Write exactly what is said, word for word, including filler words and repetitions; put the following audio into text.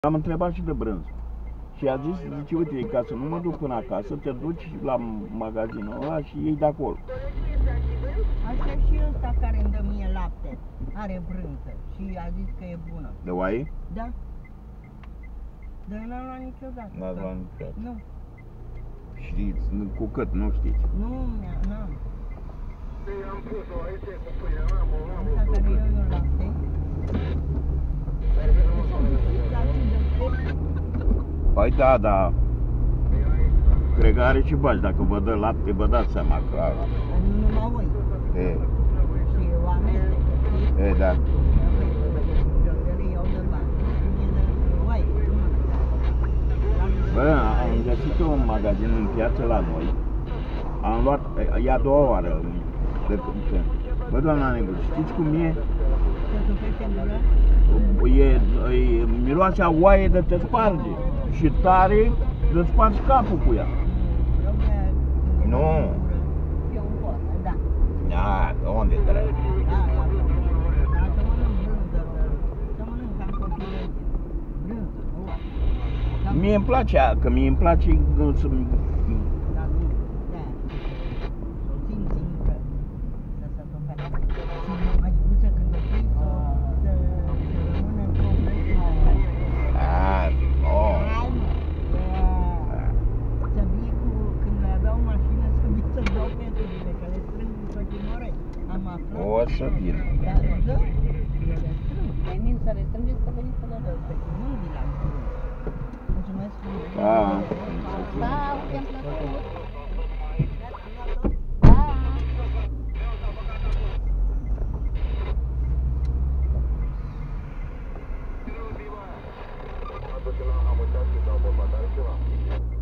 Am întrebat și de brânză. Și a zis, zice, uite, ca să nu mă duc până acasă, te duci la magazinul ăla și iei de acolo. Așa și ăsta care îmi dă mie lapte, are brânză și a zis că e bună. De oaie? Da. Dar eu n-am luat niciodată. N-ați luat niciodată? Nu. Știți, cu cât, nu știți? Nu, n-am. Asta care eu eu lapte. Păi da, da. Cred că are și bași, dacă vă dă lapte, vă dați seama că... Nu numai voi. E. Și eu amestec. E, da. Bă, am găsit un magazin în piață la noi. Am luat, e a doua oară de când. Bă, doamna Negru, știți cum e? E, e miroase a oaie de te sparge și tare de spargi capul cu ea. Nu. Da. Da, unde trebuie? Mie îmi place, că mie îmi place să... O să vin. Da, da. Venim să le strângeți, să veniți să le dă. Nu vi l-am strâns. Mulțumesc frumos. Da. Da, mi-am plăcut. Da.